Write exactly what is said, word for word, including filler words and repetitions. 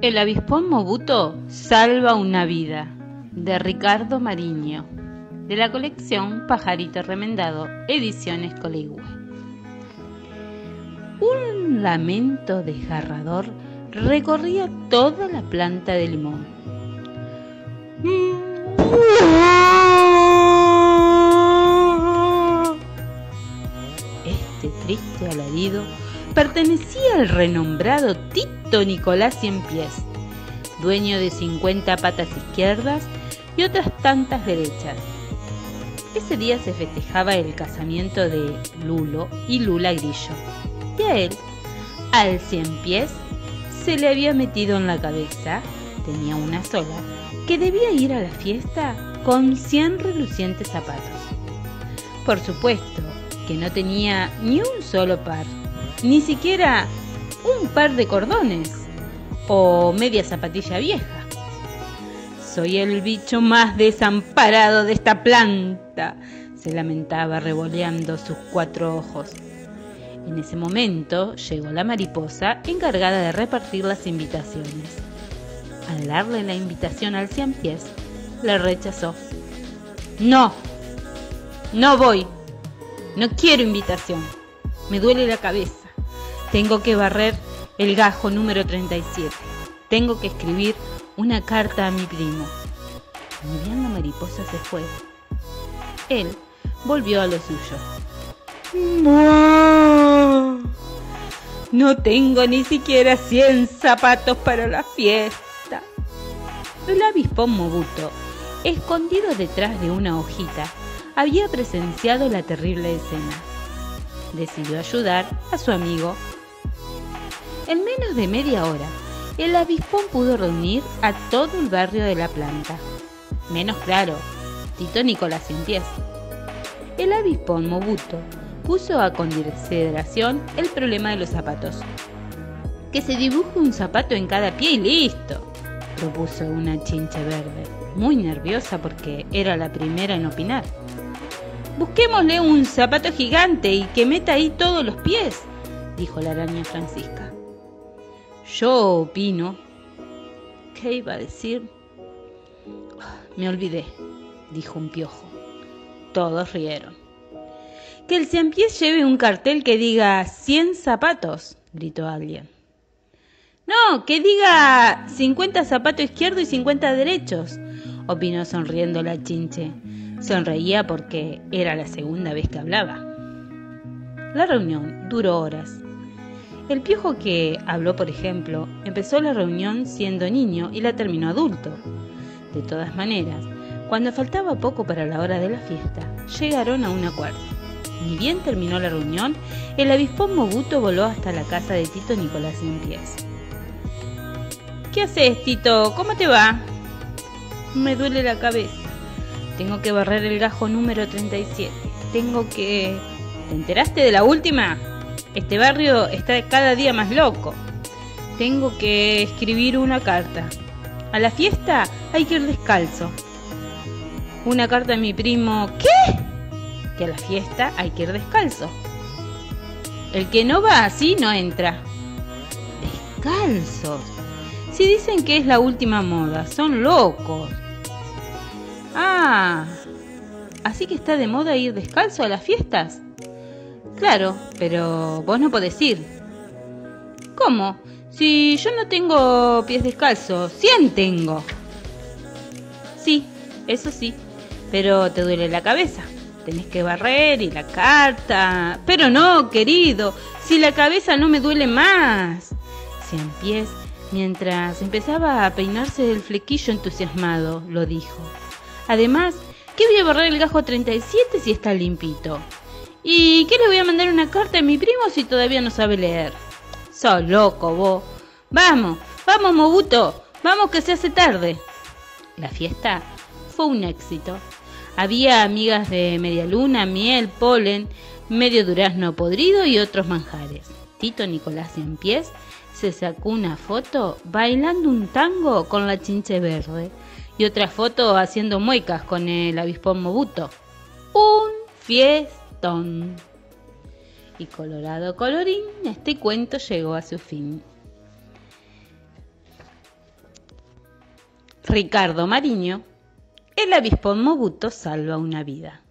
El avispón Mobuto salva una vida, de Ricardo Mariño, de la colección Pajarito Remendado, Ediciones Coligüe. Un lamento desgarrador recorría toda la planta de limón. Este triste alarido pertenecía al renombrado Tito Nicolás Ciempiés, dueño de cincuenta patas izquierdas y otras tantas derechas. Ese día se festejaba el casamiento de Lulo y Lula Grillo, y a él, al Ciempiés, se le había metido en la cabeza, tenía una sola, que debía ir a la fiesta con cien relucientes zapatos. Por supuesto que no tenía ni un solo par, ni siquiera un par de cordones o media zapatilla vieja. Soy el bicho más desamparado de esta planta, se lamentaba revoleando sus cuatro ojos. En ese momento llegó la mariposa encargada de repartir las invitaciones. Al darle la invitación al Ciempiés, la rechazó. No, no voy, no quiero invitación, me duele la cabeza. Tengo que barrer el gajo número treinta y siete. Tengo que escribir una carta a mi primo. Ni bien la mariposa se fue, él volvió a lo suyo. No tengo ni siquiera cien zapatos para la fiesta. El avispón Mobuto, escondido detrás de una hojita, había presenciado la terrible escena. Decidió ayudar a su amigo. En menos de media hora, el avispón pudo reunir a todo el barrio de la planta. Menos claro, Tito Nicolás Ciempiés. El avispón Mobuto puso a consideración el problema de los zapatos. Que se dibuje un zapato en cada pie y listo, propuso una chinche verde, muy nerviosa porque era la primera en opinar. Busquémosle un zapato gigante y que meta ahí todos los pies, dijo la araña Francisca. Yo opino... ¿Qué iba a decir? Me olvidé, dijo un piojo. Todos rieron. Que el Ciempiés lleve un cartel que diga cien zapatos, gritó alguien. No, que diga cincuenta zapatos izquierdos y cincuenta derechos, opinó sonriendo la chinche. Sonreía porque era la segunda vez que hablaba. La reunión duró horas. El piojo que habló, por ejemplo, empezó la reunión siendo niño y la terminó adulto. De todas maneras, cuando faltaba poco para la hora de la fiesta, llegaron a un acuerdo. Ni bien terminó la reunión, el avispón Mobuto voló hasta la casa de Tito Nicolás Ciempiés. ¿Qué haces, Tito? ¿Cómo te va? Me duele la cabeza. Tengo que barrer el gajo número treinta y siete. Tengo que... ¿Te enteraste de la última? Este barrio está cada día más loco. Tengo que escribir una carta. A la fiesta hay que ir descalzo. Una carta a mi primo... ¿Qué? Que a la fiesta hay que ir descalzo. El que no va así no entra. Descalzos. Si dicen que es la última moda, son locos. Ah, ¿así que está de moda ir descalzo a las fiestas? Claro, pero vos no podés ir. ¿Cómo? Si yo no tengo pies descalzos, cien tengo. Sí, eso sí, pero te duele la cabeza. Tenés que barrer y la carta. Pero no, querido, si la cabeza no me duele más. Ciempiés, mientras empezaba a peinarse del flequillo entusiasmado, lo dijo. Además, ¿qué voy a barrer el gajo treinta y siete si está limpito? ¿Y qué le voy a mandar una carta a mi primo si todavía no sabe leer? Sos loco vos. Vamos, vamos Mobuto, vamos que se hace tarde. La fiesta fue un éxito. Había amigas de media luna, miel, polen, medio durazno podrido y otros manjares. Tito Nicolás Ciempiés se sacó una foto bailando un tango con la chinche verde y otra foto haciendo muecas con el avispón Mobuto. Un fiestón. Y colorado colorín, este cuento llegó a su fin. Ricardo Mariño, el avispón Mobuto salva una vida.